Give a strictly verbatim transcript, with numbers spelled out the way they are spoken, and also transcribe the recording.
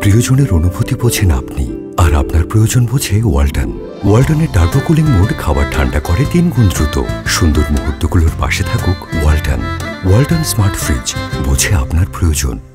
প্রিয়জনের অনুভূতি বোঝেন আপনি, আর আপনার প্রয়োজন বোঝে ওয়ালটন। ওয়ালটনের টার্বো কুলিং মোড খাবার ঠান্ডা করে তিন গুণ দ্রুত। সুন্দর মুহূর্তগুলোর পাশে থাকুক ওয়ালটন। ওয়ালটন স্মার্ট ফ্রিজ, বোঝে আপনার প্রয়োজন।